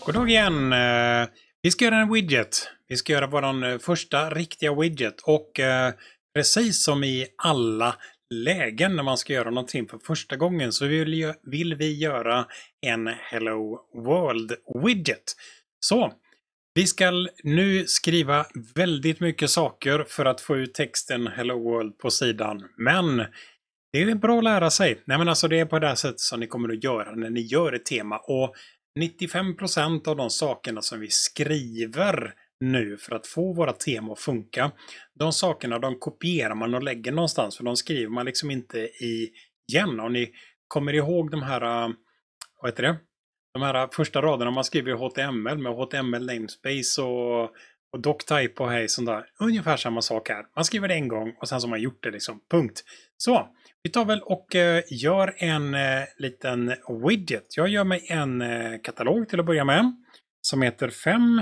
God dag igen. Vi ska göra en widget. Vi ska göra vår första riktiga widget. Och precis som i alla lägen när man ska göra någonting för första gången så vill vi göra en Hello World widget. Så vi ska nu skriva väldigt mycket saker för att få ut texten Hello World på sidan. Men det är bra att lära sig. Nej, men alltså det är på det här sättet som ni kommer att göra när ni gör ett tema. Och 95% av de sakerna som vi skriver nu för att få våra tema att funka, de sakerna de kopierar man och lägger någonstans, för de skriver man liksom inte igen. Och ni kommer ihåg de här, vad heter det? De här första raderna man skriver i HTML med HTML namespace och doctype och hej sånt där. Ungefär samma sak här. Man skriver det en gång och sen så har man gjort det liksom. Punkt. Så, vi tar väl och gör en liten widget. Jag gör mig en katalog till att börja med. Som heter 5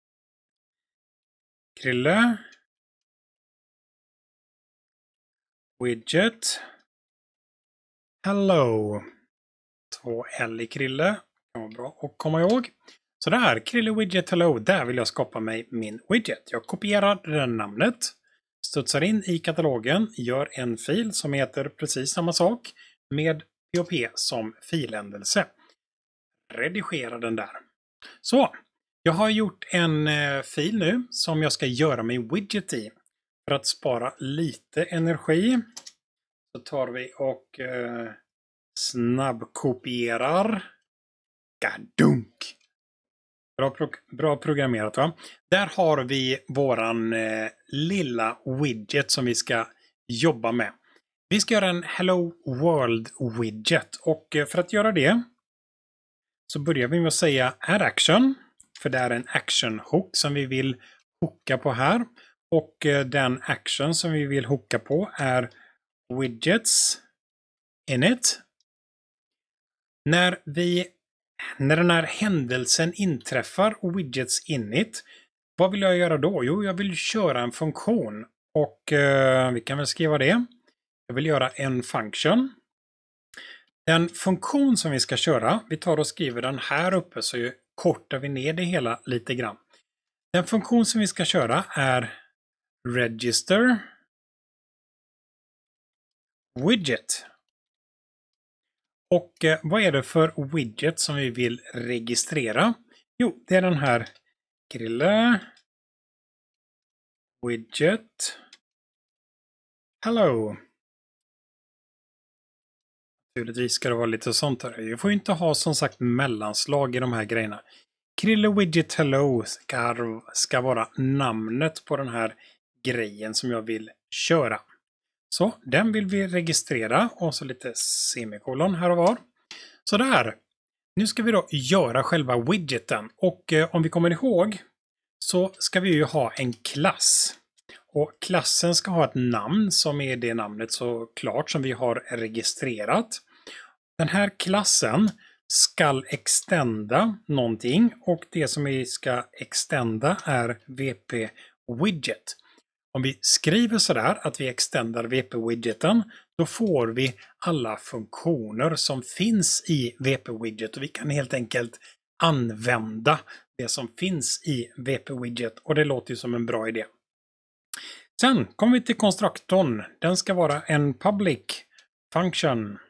Krille Widget Hello. 2 L i Krille. Det var bra att komma ihåg. Så där, Krille Widget Hello, där vill jag skapa mig min widget. Jag kopierar det namnet, studsar in i katalogen, gör en fil som heter precis samma sak med POP som filändelse. Redigera den där. Så, jag har gjort en fil nu som jag ska göra min widget i. För att spara lite energi så tar vi och snabbkopierar. Gadunk! Bra programmerat, va? Där har vi våran lilla widget som vi ska jobba med. Vi ska göra en Hello World widget. Och för att göra det så börjar vi med att säga add action. För det är en action hook som vi vill hooka på här. Och den action som vi vill hooka på är widgets init. När den här händelsen inträffar och widgets init, vad vill jag göra då? Jo, jag vill köra en funktion. Och vi kan väl skriva det. Jag vill göra en function. Den funktion som vi ska köra, vi tar och skriver den här uppe så kortar vi ner det hela lite grann. Den funktion som vi ska köra är register widget. Och vad är det för widget som vi vill registrera? Jo, det är den här Krille Widget Hello. Naturligtvis ska det vara lite sånt här. Vi får inte ha som sagt mellanslag i de här grejerna. Krille Widget Hello ska vara namnet på den här grejen som jag vill köra. Så, den vill vi registrera och så lite semikolon här och var. Så där. Nu ska vi då göra själva widgeten. Och om vi kommer ihåg så ska vi ju ha en klass. Och klassen ska ha ett namn som är det namnet såklart som vi har registrerat. Den här klassen ska extenda någonting och det som vi ska extenda är VP Widget. Om vi skriver sådär att vi extendar VP-widgeten, då får vi alla funktioner som finns i VP-widget och vi kan helt enkelt använda det som finns i VP-widget och det låter ju som en bra idé. Sen kommer vi till konstruktorn. Den ska vara en public function.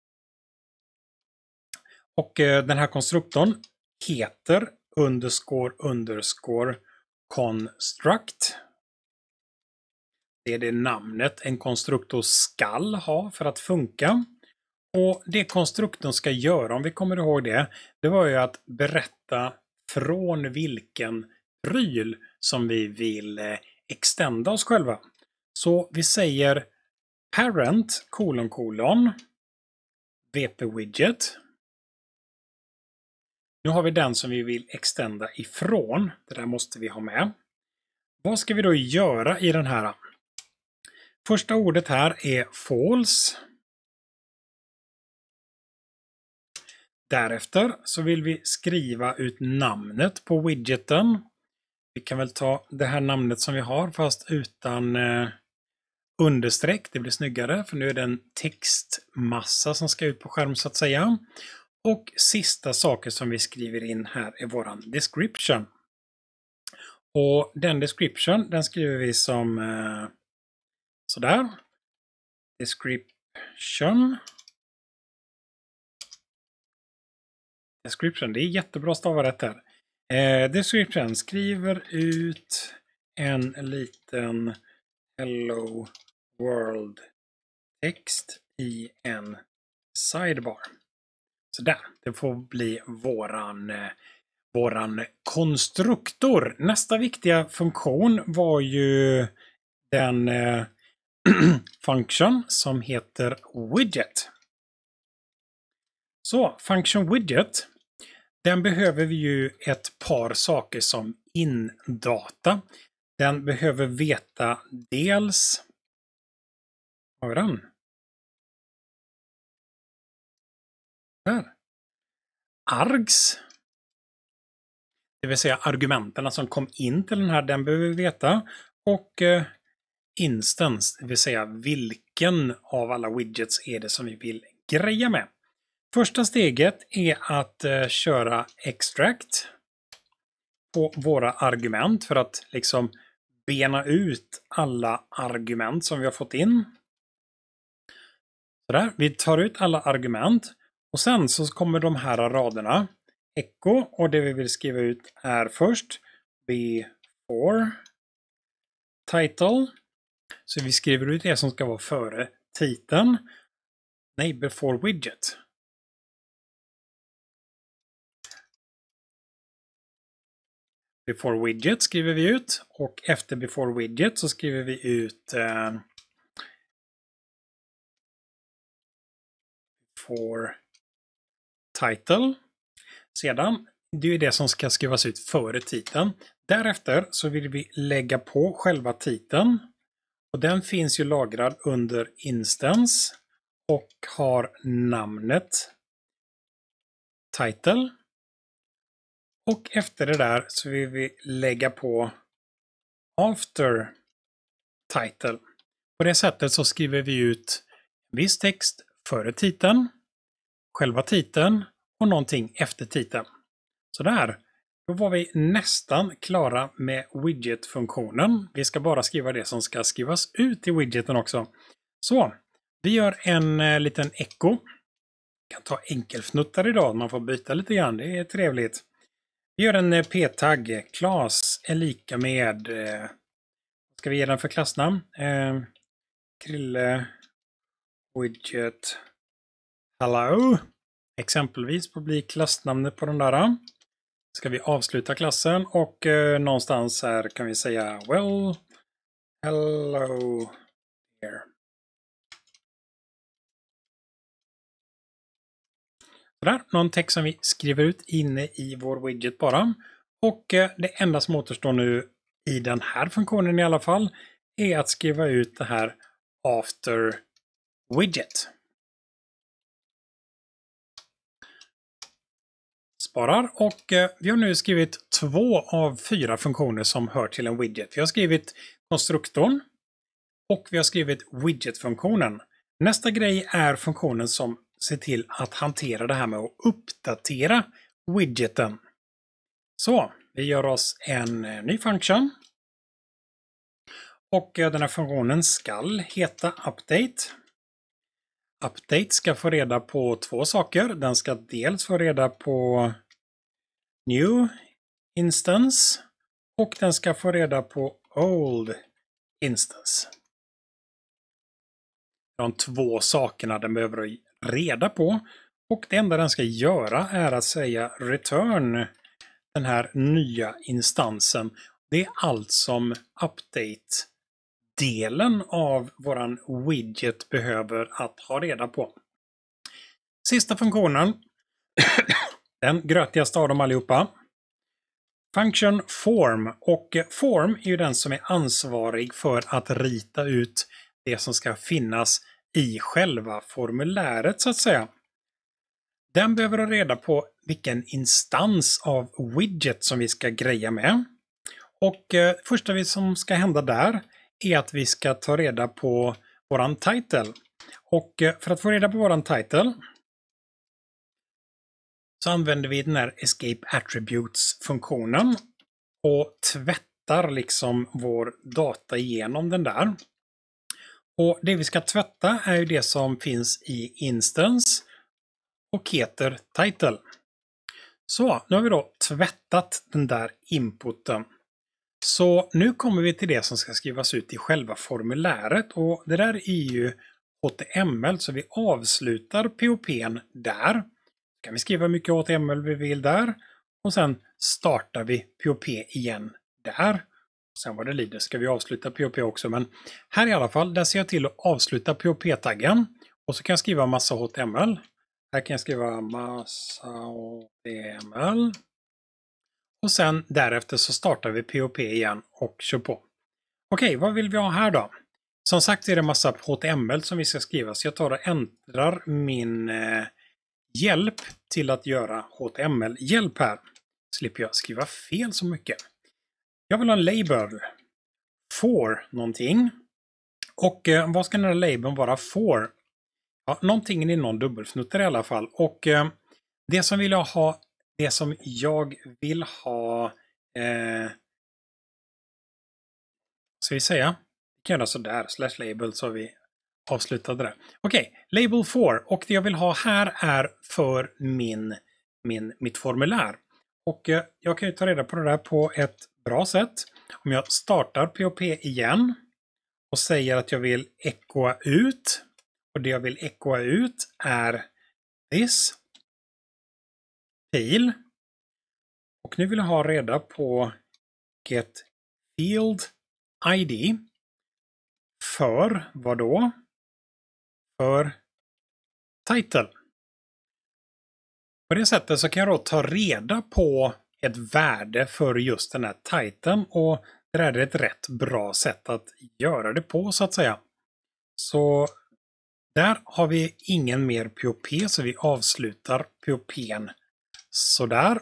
Och den här konstruktorn heter underscore construct. Det är det namnet en konstruktor skall ha för att funka. Och det konstruktorn ska göra, om vi kommer ihåg det var ju att berätta från vilken pryl som vi vill extenda oss själva. Så vi säger parent : VP-widget. Nu har vi den som vi vill extenda ifrån. Det där måste vi ha med. Vad ska vi då göra i den här? Första ordet här är false. Därefter så vill vi skriva ut namnet på widgeten. Vi kan väl ta det här namnet som vi har fast utan understreck. Det blir snyggare för nu är det en textmassa som ska ut på skärm så att säga. Och sista saker som vi skriver in här är våran description. Och den description, den skriver vi som sådär. Description. Description, det är jättebra stavat där. Description skriver ut en liten Hello World text i en sidebar. Så där, det får bli våran konstruktor. Nästa viktiga funktion var ju den function som heter widget. Så, function widget, den behöver vi ju ett par saker som indata. Den behöver veta dels... Har vi den? Där. Args. Det vill säga argumenterna som kom in till den här, den behöver vi veta. Och instance, det vill säga vilken av alla widgets är det som vi vill greja med. Första steget är att köra extract på våra argument för att liksom bena ut alla argument som vi har fått in. Så där, vi tar ut alla argument och sen så kommer de här raderna echo och det vi vill skriva ut är först before title. Så vi skriver ut det som ska vara före titeln. Nej, before widget. Before widget skriver vi ut och efter before widget så skriver vi ut for title. Sedan, det är det som ska skrivas ut före titeln. Därefter så vill vi lägga på själva titeln. Och den finns ju lagrad under instance och har namnet title. Och efter det där så vill vi lägga på after title. På det sättet så skriver vi ut viss text före titeln, själva titeln och någonting efter titeln. Så där, då var vi nästan klara med widget-funktionen. Vi ska bara skriva det som ska skrivas ut i widgeten också. Så, vi gör en liten echo. Vi kan ta enkelfnuttar idag, man får byta lite grann, det är trevligt. Vi gör en p-tagg, class är lika med, ska vi ge den för klassnamn? Krille widget hello. Exempelvis på bli klassnamnet på den där. Ska vi avsluta klassen och någonstans här kan vi säga well, hello here. Sådär, någon text som vi skriver ut inne i vår widget bara. Och det enda som återstår nu i den här funktionen i alla fall är att skriva ut det här after widget. Sparar och vi har nu skrivit 2 av 4 funktioner som hör till en widget. Vi har skrivit konstruktorn och vi har skrivit widget-funktionen. Nästa grej är funktionen som ser till att hantera det här med att uppdatera widgeten. Så, vi gör oss en ny funktion. Och den här funktionen ska heta update. Update ska få reda på 2 saker. Den ska dels få reda på new instance och den ska få reda på old instance. De 2 sakerna den behöver reda på och det enda den ska göra är att säga return den här nya instansen. Det är allt som update-delen av våran widget behöver att ha reda på. Sista funktionen, den grötigaste av dem allihopa. Function form, och form är ju den som är ansvarig för att rita ut det som ska finnas i själva formuläret så att säga. Den behöver ha reda på vilken instans av widget som vi ska greja med. Och första som ska hända där är att vi ska ta reda på våran title. Och för att få reda på våran title så använder vi den här Escape Attributes-funktionen och tvättar liksom vår data igenom den där. Och det vi ska tvätta är ju det som finns i instance och heter title. Så, nu har vi då tvättat den där inputen. Så nu kommer vi till det som ska skrivas ut i själva formuläret och det där är ju HTML så vi avslutar POP:n där. Kan vi skriva mycket HTML vi vill där och sen startar vi POP igen där. Sen vad det lider ska vi avsluta POP också men här i alla fall där ser jag till att avsluta POP-taggen och så kan jag skriva massa HTML. Här kan jag skriva massa HTML. Och sen därefter så startar vi POP igen och kör på. Okej, vad vill vi ha här då? Som sagt är det massa HTML som vi ska skriva så jag tar och ändrar min hjälp till att göra HTML-hjälp här. Slipper jag skriva fel så mycket. Jag vill ha en label. For någonting. Och vad ska den här labeln vara for? Ja, någonting i någon dubbelfnutter i alla fall. Och det som vill jag ha, det som jag vill ha, ska vi säga? Vi kan göra sådär, /label så har vi avslutat det. Okej, label for. Och det jag vill ha här är för mitt formulär. Och jag kan ju ta reda på det där på ett bra sätt. Om jag startar POP igen och säger att jag vill echoa ut. Och det jag vill echoa ut är this fil. Och nu vill jag ha reda på get field id. För vad då? För title. På det sättet så kan jag då ta reda på ett värde för just den här titeln och det här är ett rätt bra sätt att göra det på så att säga. Så där har vi ingen mer POP så vi avslutar POP:n sådär.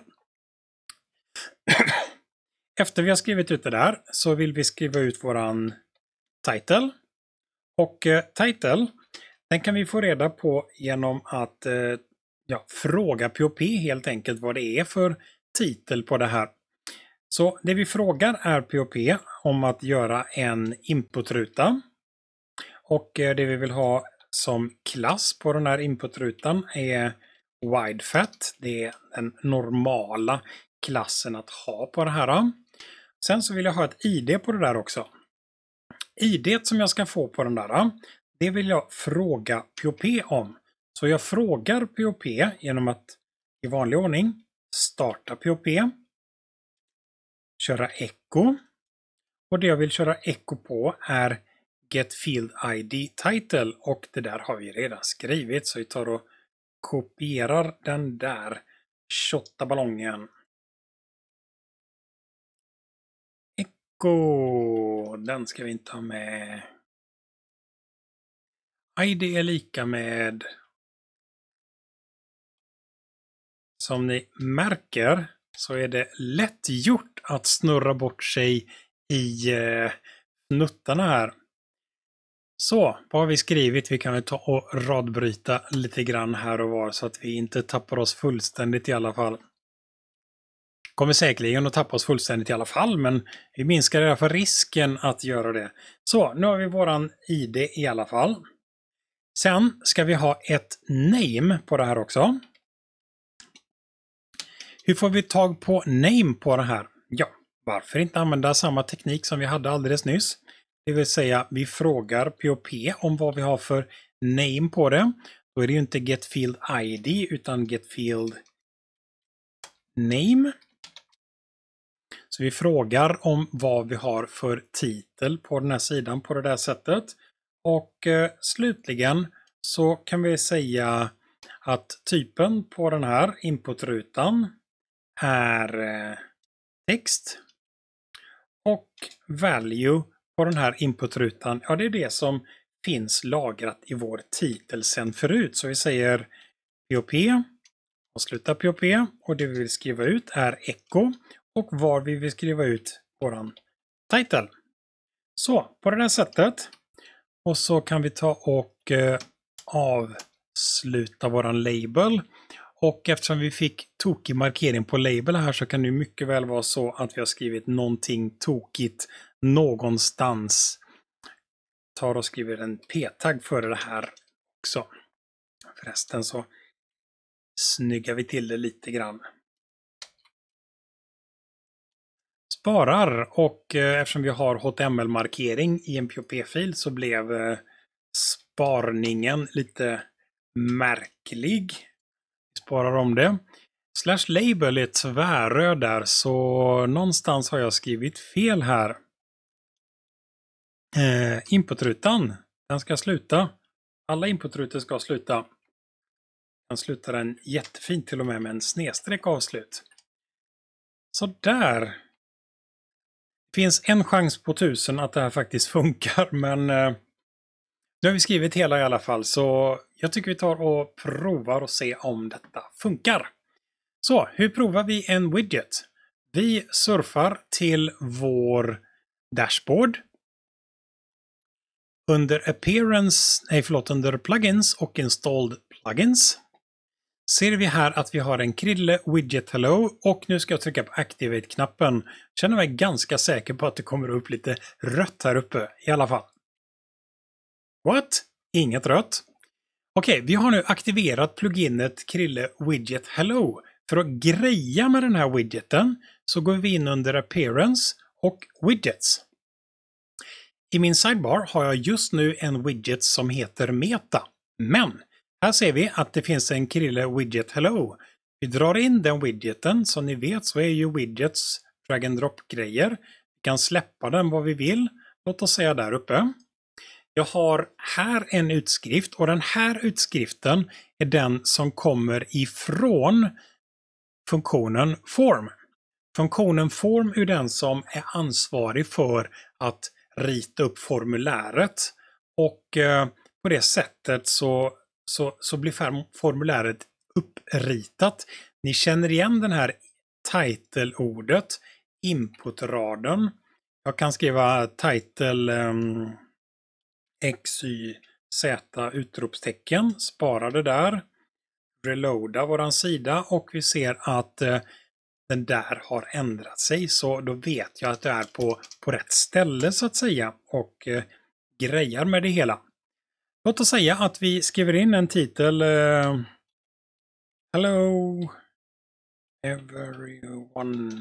Efter vi har skrivit ut det där så vill vi skriva ut våran title. Och title, den kan vi få reda på genom att fråga POP helt enkelt vad det är för titel på det här. Så det vi frågar är POP om att göra en inputruta. Och det vi vill ha som klass på den här inputrutan är widefat. Det är den normala klassen att ha på det här. Sen så vill jag ha ett ID på det där också. ID som jag ska få på den där, det vill jag fråga POP om. Så jag frågar POP genom att i vanlig ordning starta POP. Köra echo. Och det jag vill köra echo på är get field id title. Och det där har vi redan skrivit. Så vi tar och kopierar den där ballongen. Echo. Den ska vi inte ha med. ID är lika med. Som ni märker så är det lätt gjort att snurra bort sig i nuttarna här. Så, vad har vi skrivit? Vi kan väl ta och radbryta lite grann här och var så att vi inte tappar oss fullständigt i alla fall. Kommer säkerligen att tappa oss fullständigt i alla fall, men vi minskar i alla fall risken att göra det. Så, nu har vi våran ID i alla fall. Sen ska vi ha ett name på det här också. Hur får vi tag på name på det här? Ja, varför inte använda samma teknik som vi hade alldeles nyss? Det vill säga, vi frågar POP om vad vi har för name på det. Då är det ju inte get field id utan get field name. Så vi frågar om vad vi har för titel på den här sidan på det där sättet. Och slutligen så kan vi säga att typen på den här inputrutan är text. Och value på den här inputrutan, ja det är det som finns lagrat i vår titel sen förut. Så vi säger POP och slutar POP och det vi vill skriva ut är echo och var vi vill skriva ut våran title. Så på det här sättet. Och så kan vi ta och avsluta våran label. Och eftersom vi fick tokig markering på label här så kan det mycket väl vara så att vi har skrivit någonting tokigt någonstans. Tar och skriver en p-tagg före det här också. Förresten så snyggar vi till det lite grann. Sparar och eftersom vi har HTML-markering i en POP-fil så blev sparningen lite märklig. Vi sparar om det. /label är tvärröd där så någonstans har jag skrivit fel här. Inputrutan, den ska sluta. Alla inputrutor ska sluta. Den slutar den jättefint till och med en snedstreck avslut. Så där. Det finns en chans på 1000 att det här faktiskt funkar, men nu har vi skrivit hela i alla fall, så jag tycker vi tar och provar och se om detta funkar. Så, hur provar vi en widget? Vi surfar till vår dashboard. Under plugins och installed plugins ser vi här att vi har en Krille widget hello och nu ska jag trycka på activate-knappen. Känner mig ganska säker på att det kommer upp lite rött här uppe i alla fall. What? Inget rött. Okej, vi har nu aktiverat pluginet Krille widget hello. För att greja med den här widgeten så går vi in under appearance och widgets. I min sidebar har jag just nu en widget som heter meta. Men här ser vi att det finns en Krille widget hello. Vi drar in den widgeten, som ni vet så är ju widgets drag and drop grejer. Vi kan släppa den vad vi vill. Låt oss säga där uppe. Jag har här en utskrift och den här utskriften är den som kommer ifrån funktionen form. Funktionen form är den som är ansvarig för att rita upp formuläret och på det sättet så blir formuläret uppritat. Ni känner igen den här title-ordet, inputraden. Jag kan skriva title XYZ utropstecken, spara det där, reloada våran sida och vi ser att den där har ändrat sig, så då vet jag att det är på rätt ställe så att säga och grejar med det hela. Låt oss säga att vi skriver in en titel Hello everyone.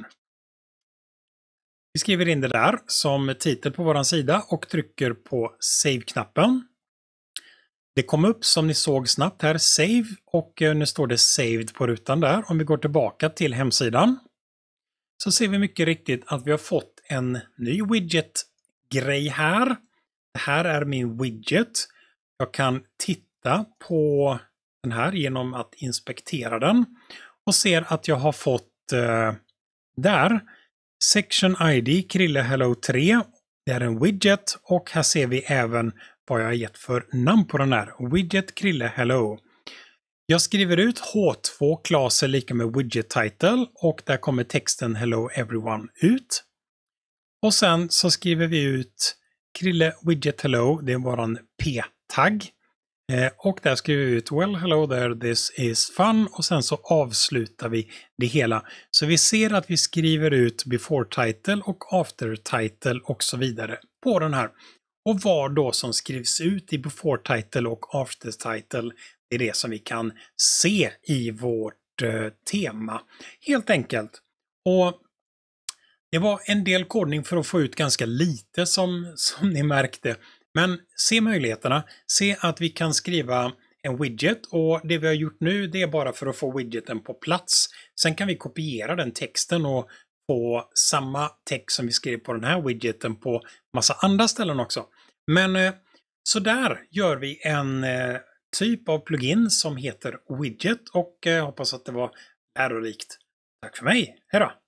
Vi skriver in det där som titel på våran sida och trycker på save-knappen. Det kom upp som ni såg snabbt här, save, och nu står det saved på rutan där. Om vi går tillbaka till hemsidan så ser vi mycket riktigt att vi har fått en ny widget-grej här. Det här är min widget. Jag kan titta på den här genom att inspektera den och ser att jag har fått där Section ID Krille Hello 3. Det är en widget och här ser vi även vad jag har gett för namn på den här. Widget Krille Hello. Jag skriver ut H2 class är lika med widget title och där kommer texten Hello Everyone ut. Och sen så skriver vi ut Krille widget hello, det är våran p-tagg. Och där skriver vi ut well hello there, this is fun och sen så avslutar vi det hela. Så vi ser att vi skriver ut before title och after title och så vidare på den här. Och vad då som skrivs ut i before title och after title, det är det som vi kan se i vårt tema. Helt enkelt. Och det var en del kodning för att få ut ganska lite som ni märkte. Men se möjligheterna. Se att vi kan skriva en widget och det vi har gjort nu det är bara för att få widgeten på plats. Sen kan vi kopiera den texten och få samma text som vi skrev på den här widgeten på massa andra ställen också. Men så där gör vi en typ av plugin som heter widget och hoppas att det var lärorikt. Tack för mig. Hej då!